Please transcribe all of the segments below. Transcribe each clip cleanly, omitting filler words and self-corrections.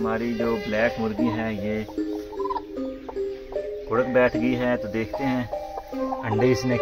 हमारी जो ब्लैक मुर्गी है ये कुड़क बैठ गई है, तो देखते हैं अंडे इसने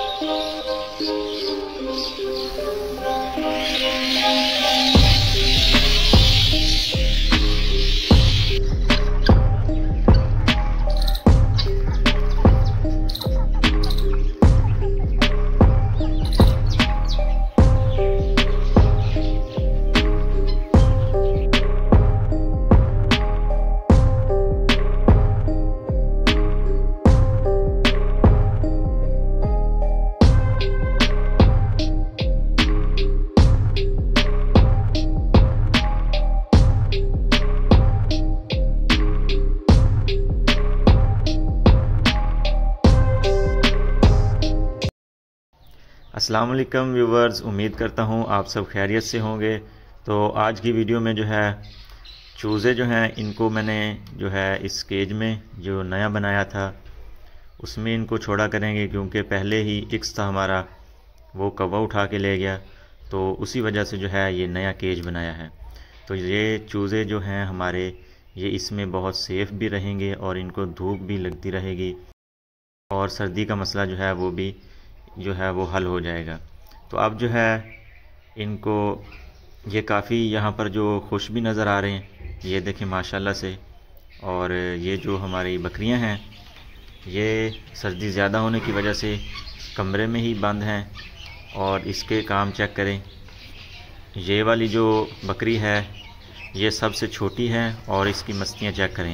अस्सलाम वालेकुम व्यूवर्स, उम्मीद करता हूँ आप सब खैरियत से होंगे। तो आज की वीडियो में जो है चूज़े जो हैं इनको मैंने जो है इस केज में जो नया बनाया था उसमें इनको छोड़ा करेंगे, क्योंकि पहले ही इक्स था हमारा वो कौवा उठा के ले गया, तो उसी वजह से जो है ये नया केज बनाया है। तो ये चूज़े जो हैं हमारे ये इसमें बहुत सेफ़ भी रहेंगे और इनको धूप भी लगती रहेगी और सर्दी का मसला जो है वो भी जो है वो हल हो जाएगा। तो अब जो है इनको ये काफ़ी यहाँ पर जो खुश भी नज़र आ रहे हैं, ये देखें माशाल्लाह से। और ये जो हमारी बकरियां हैं ये सर्दी ज़्यादा होने की वजह से कमरे में ही बंद हैं। और इसके काम चेक करें, ये वाली जो बकरी है ये सबसे छोटी है और इसकी मस्तियाँ चेक करें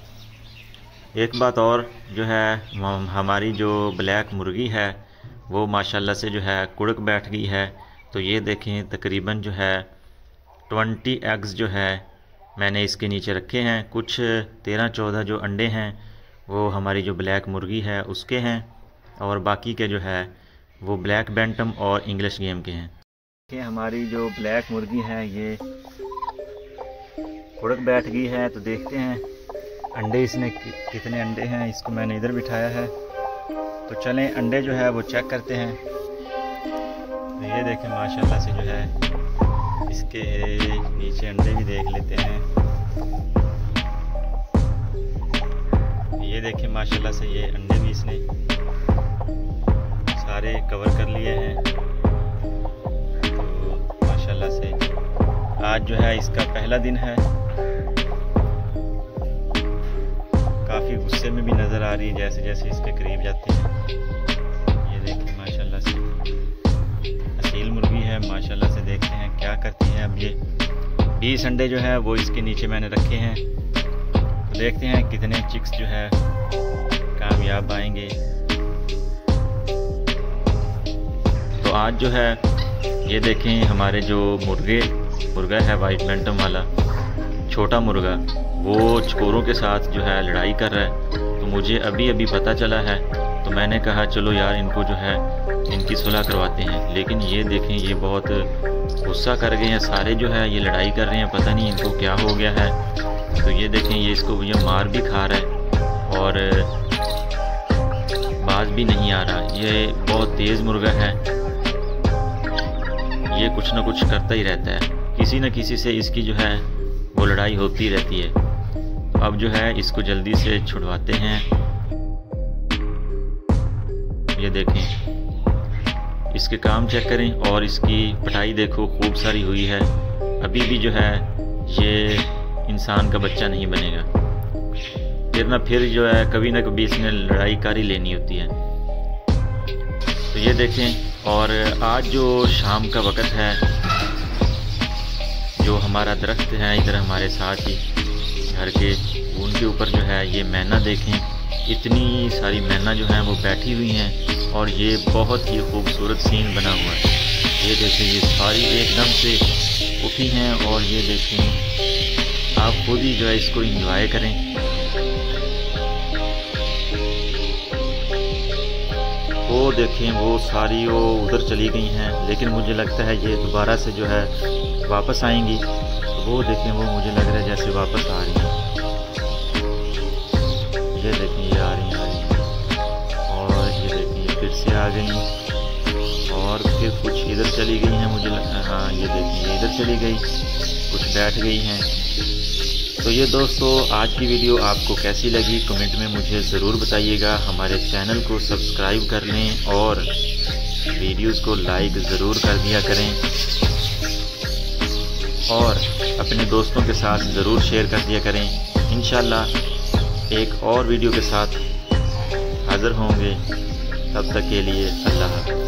आप। एक बात और जो है हमारी जो ब्लैक मुर्गी है वो माशाल्लाह से जो है कुड़क बैठ गई है। तो ये देखें तकरीबन जो है 20 एग्स जो है मैंने इसके नीचे रखे हैं। कुछ 13-14 जो अंडे हैं वो हमारी जो ब्लैक मुर्गी है उसके हैं और बाकी के जो है वो ब्लैक बैंटम और इंग्लिश गेम के हैं। देखिए हमारी जो ब्लैक मुर्गी है ये कुड़क बैठ गई है, तो देखते हैं अंडे इसने कितने अंडे हैं। इसको मैंने इधर बिठाया है, तो चलें अंडे जो है वो चेक करते हैं। तो ये देखें माशाल्लाह से जो है इसके नीचे अंडे भी देख लेते हैं। ये देखें माशाल्लाह से ये अंडे भी इसने सारे कवर कर लिए हैं। तो माशाल्लाह से आज जो है इसका पहला दिन है। काफ़ी गुस्से में भी नज़र आ रही है जैसे जैसे इसके करीब जाते हैं। ये देखिए माशाल्लाह से असील मुर्गी है, माशाल्लाह से। देखते हैं क्या करती है। अब ये 20 अंडे जो है वो इसके नीचे मैंने रखे हैं, तो देखते हैं कितने चिक्स जो है कामयाब आएंगे। तो आज जो है ये देखें हमारे जो मुर्गा है वाइट बैंटम वाला छोटा मुर्गा, वो चकोरों के साथ जो है लड़ाई कर रहा है। तो मुझे अभी अभी पता चला है, तो मैंने कहा चलो यार इनको जो है इनकी सुलह करवाते हैं। लेकिन ये देखें ये बहुत गुस्सा कर गए हैं सारे, जो है ये लड़ाई कर रहे हैं, पता नहीं इनको क्या हो गया है। तो ये देखें ये इसको ये मार भी खा रहा है और बाज भी नहीं आ रहा। ये बहुत तेज़ मुर्गा है, ये कुछ ना कुछ करता ही रहता है, किसी न किसी से इसकी जो है वो लड़ाई होती रहती है। अब जो है इसको जल्दी से छुड़वाते हैं। ये देखें इसके काम चेक करें और इसकी पटाई देखो खूब सारी हुई है। अभी भी जो है ये इंसान का बच्चा नहीं बनेगा, फिर ना फिर जो है कभी ना कभी इसने लड़ाई कर ही लेनी होती है। तो ये देखें। और आज जो शाम का वक़्त है, जो हमारा दरख्त है इधर हमारे साथ ही घर के, उनके ऊपर जो है ये मैना देखें, इतनी सारी मैना जो है वो बैठी हुई हैं और ये बहुत ही खूबसूरत सीन बना हुआ है। ये देखें ये सारी एकदम से उठी हैं और ये देखें आप खुद ही जो है इसको एंजॉय करें। वो देखें वो सारी वो उधर चली गई हैं, लेकिन मुझे लगता है ये दोबारा से जो है वापस आएंगी। तो वो देखें वो मुझे लग रहा है जैसे वापस आ रही हैं। ये देखें ये आ रही हैं और ये देखें ये फिर से आ गई और फिर कुछ इधर चली गई हैं। मुझे हाँ ये देखिए इधर चली गई, कुछ बैठ गई हैं। तो ये दोस्तों आज की वीडियो आपको कैसी लगी कमेंट में मुझे ज़रूर बताइएगा। हमारे चैनल को सब्सक्राइब कर लें और वीडियोस को लाइक ज़रूर कर दिया करें और अपने दोस्तों के साथ ज़रूर शेयर कर दिया करें। इंशाल्लाह एक और वीडियो के साथ हाज़िर होंगे, तब तक के लिए अल्लाह हाफ़िज़।